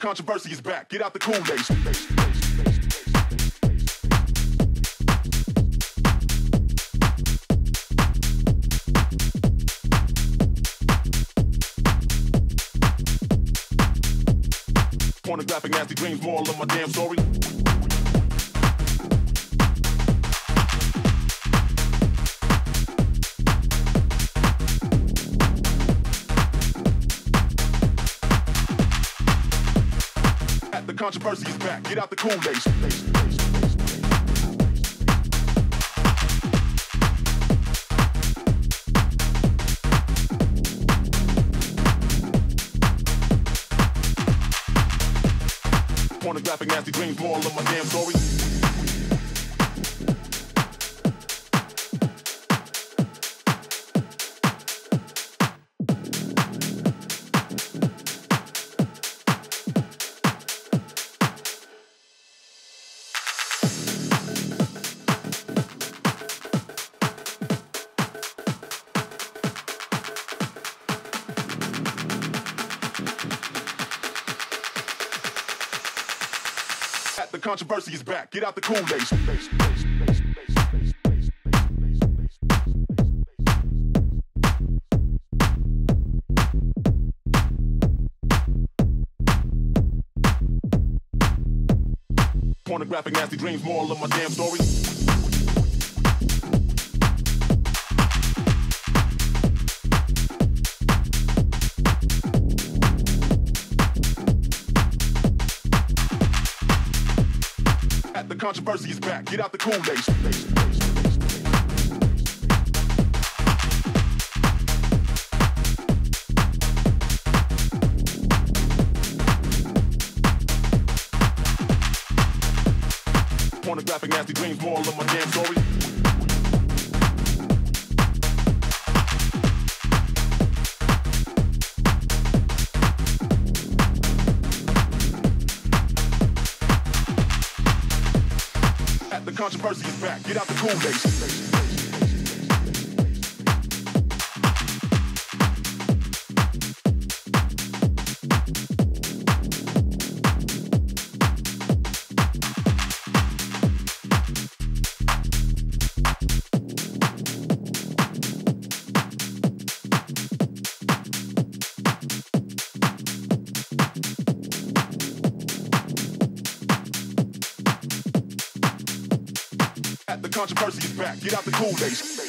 controversy is back. Get out the Kool-Aid. Pornographic, nasty dreams, moral of my damn story. At the controversy is back. Get out the Kool-Aid. Pornographic, nasty dreams, moral of my damn story. The controversy is back. Get out the Kool-Aid. Pornographic, nasty dreams, moral of my damn story. The controversy is back. Get out the Kool-Aid. Pornographic, nasty dreams, moral of my damn story. The controversy is back. Get out the Kool-Aid. The controversy is back. Get out the Kool-Aid.